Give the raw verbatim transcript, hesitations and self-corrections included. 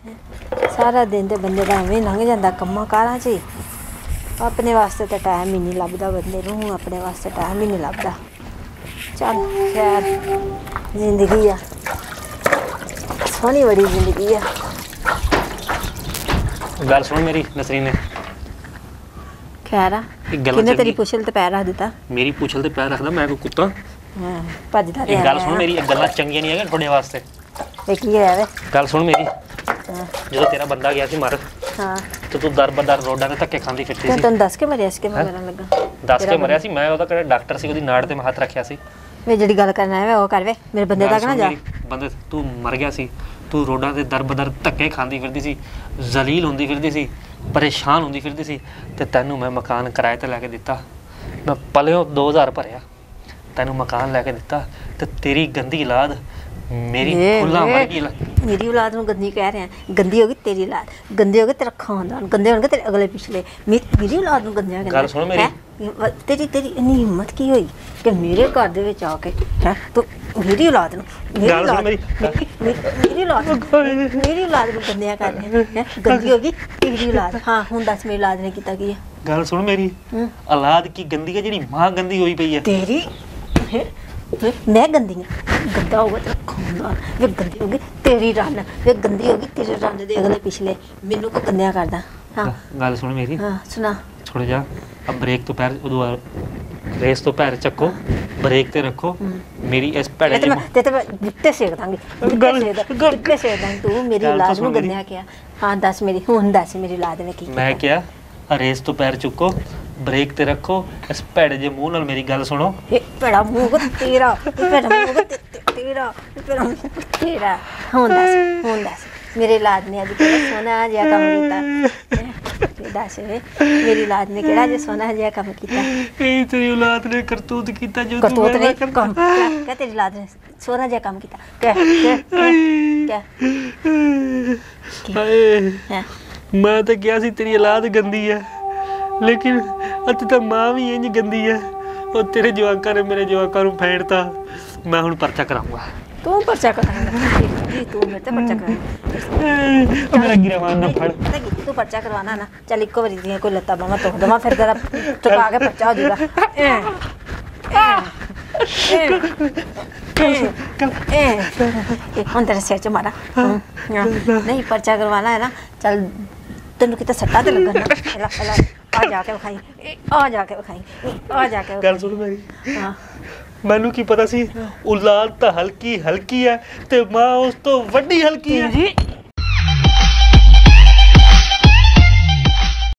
सारा दिन तो बंदे का एवं लंघ जाता कम्मां कारां च ही अपने वास्ते तो टाइम ही नहीं लभदा बंदे नूं अपने वास्ते टाइम ही नहीं लभदा चल खैर जिंदगी आ सोहनी बड़ी जिंदगी आ गल सुन मेरी नसरीन ने खैर आ किन्ने तेरी पुछल ते पैर रख दिता मेरी पुछल ते पैर रखदा मैं कोई कुत्ता हां भजदा ते गल सुन मेरी गल्लां चंगियां नहीं है थोड़े वास्ते एक ही है वे गल सुन मेरी जो तेरा बंदा गया सी मर हां तो तू दर बदर रोडां ते धक्के खांदी फिरती सी तैਨੂੰ ਦੱਸ ਕੇ ਮਰਿਆ ਸੀ ਕਿ ਮੈਂ ਮਰਨ ਲੱਗਾ ਦੱਸ ਕੇ ਮਰਿਆ ਸੀ ਮੈਂ ਉਹਦਾ ਕਿਹੜਾ ਡਾਕਟਰ ਸੀ ਉਹਦੀ ਨਾੜ ਤੇ ਮੈਂ ਹੱਥ ਰੱਖਿਆ ਸੀ ਵੇ ਜਿਹੜੀ ਗੱਲ ਕਰਨਾ ਹੈ ਉਹ ਕਰ ਵੇ ਮੇਰੇ ਬੰਦੇ ਤੱਕ ਨਾ ਜਾ ਬੰਦੇ ਤੂੰ ਮਰ ਗਿਆ ਸੀ ਤੂੰ ਰੋਡਾਂ ਤੇ ਦਰ ਬਦਰ ਧੱਕੇ ਖਾਂਦੀ ਫਿਰਦੀ ਸੀ ਜ਼ਲੀਲ ਹੁੰਦੀ ਫਿਰਦੀ ਸੀ ਪਰੇਸ਼ਾਨ ਹੁੰਦੀ ਫਿਰਦੀ ਸੀ ਤੇ ਤੈਨੂੰ ਮੈਂ ਮਕਾਨ ਕਿਰਾਏ ਤੇ ਲੈ ਕੇ ਦਿੱਤਾ ਮੈਂ ਪਲਿਓ ਦੋ ਹਜ਼ਾਰ ਭਰਿਆ ਤੈਨੂੰ ਮਕਾਨ ਲੈ ਕੇ ਦਿੱਤਾ ਤੇ ਤੇਰੀ ਗੰਦੀ ਔਲਾਦ मेरी फुल्ला मर गई मेरी औलाद ਨੂੰ गंदी कह रहे हैं गंदी होगी तेरी औलाद गंदे होगे तेरा खानदान गंदे होंगे तेरे अगले पिछले मेरी औलाद ਨੂੰ गंदियां कहना गल सुन मेरी तेरी तेरी इतनी हिम्मत की हुई कि मेरे घर दे विच आके है तो मेरी औलाद ਨੂੰ गल सुन मेरी मेरी औलाद मेरी औलाद ਨੂੰ गंदियां कर रहे हैं गंदी होगी तेरी औलाद हां हुन दस मेरी औलाद ने कीता की है गल सुन मेरी औलाद की गंदी है जेडी मां गंदी होई पई है तेरी मैं गंदी हूं गंदा होगा तेरा खानदान वे गंदी होगी तेरी रन वे गंदी होगी तेरे रन दे अगले पिछले मेनू को गंदिया करदा हां गल सुन मेरी हां सुना छोड़ जा अब ब्रेक तो पैर उदो रेस तो पैर चक्को ब्रेक ते रखो मेरी इस पैड़े ते ते ते गिट्टे सेक दांगी गल गिट्टे सेक दांगी तू मेरी औलाद नु गंदिया किया हां दस मेरी हुन दस मेरी औलाद ने की मैं क्या रेस तो पैर चुको ब्रेक ते रखो इस पैड़े जे मुंह नाल मेरी गल सुनो ए पैड़ा मुंह को तेरा पैड़ा मुंह को तेरा पैड़ा मुंह तेरा हुन दस हुन दस मेरी औलाद ने अज केड़ा सोना जिहा काम कीता दस मेरी औलाद ने केड़ा जे सोना जिहा काम कीता ए तेरी औलाद ने करतूत कीता जो तू करतूत ने काम क्या तेरी औलाद ने सोना जिहा काम कीता क्या क्या हाय मैं तो क्या सी तेरी औलाद गंदी है लेकिन अत तो मां भी इंज गंदी है और तेरे जवाकां ने मेरे जवाकां नूं फेंटता मैं हुण परचा कराऊंगा तू परचा कराएगा तू मेरे ते परचा कराएगा मेरा गिरवान ना फड़ तू परचा करवाना ना चल इको बारी दी कोई लत्ता बामा तो दमा फिर जरा चुका के परचा हो जाएगा ए हम तेरे सिर च मारा नहीं परचा करवाना है ना चल तेनू किते सट्टा ते लगन ना चला चला आ जाके खाई आ जाके खाई आ जाके गल सुन मेरी हां मैनू की पता सी औलाद तो हल्की हल्की है ते मां उस तो वड्डी हल्की है